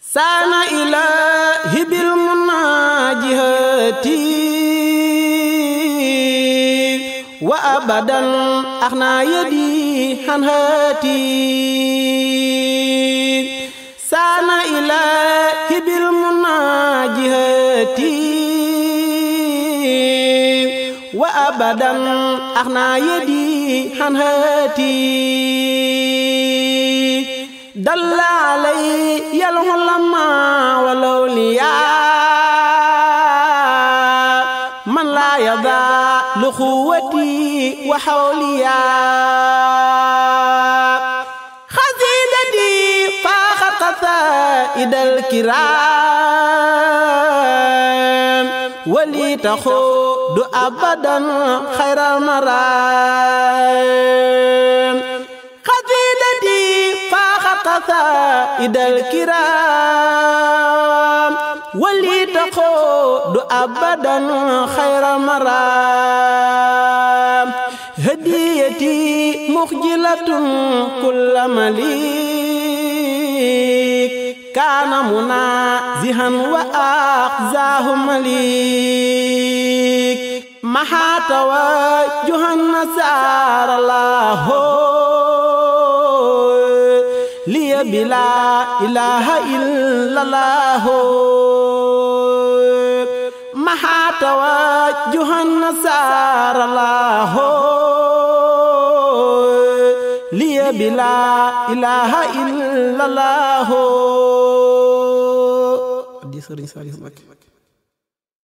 saana ilaahi bil munaajihati wa abadan axnaa yadi hanhati saana ilaahi bil munaajihati wa abadan axnaa yadi hanhati dalla alayya al-ulamaa wal awliyaa man laa yazaalu quwwati wa hawliyaa xasiidati faaxat qasaa'idal kiraam wali taxuudu abadan xayral maraam قصائد الكرام ولتقود أبدا خير مرام هديتي مخجلة كل مليك كان منازها وأخزاه مليك محا توجه النسار الله لي بلا إله إلا الله محا توجه النصار الله لي بلا إله إلا الله.